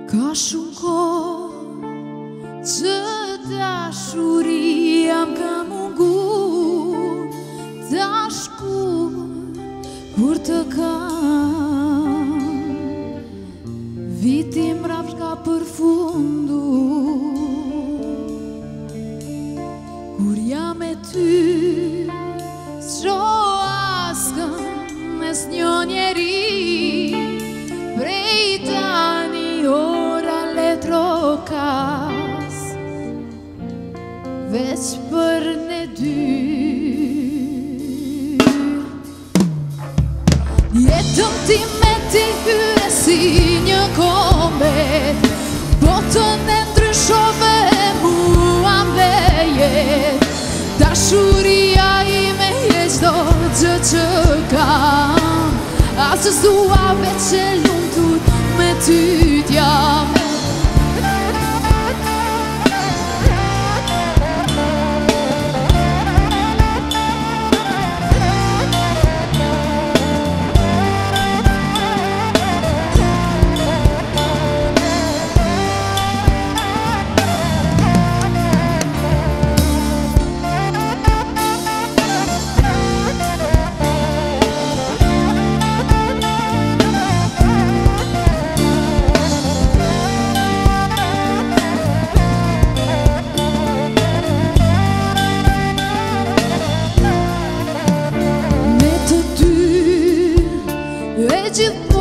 Ka shumë kohë që dashuria m'ka mungur, tash kur të kam, viti mrapsht ka përfundu. Kur jam e ty, s'sho askën mes një njeri, prej tani ora letrokas, veç për ne dy. Jetëm ti me ti hyre si një komet, botën e ndryshove mua mbejet. Dashuria ime je çdo gjë që kam, asë s'dua veç e lumtur me ty t'jam. E gjithë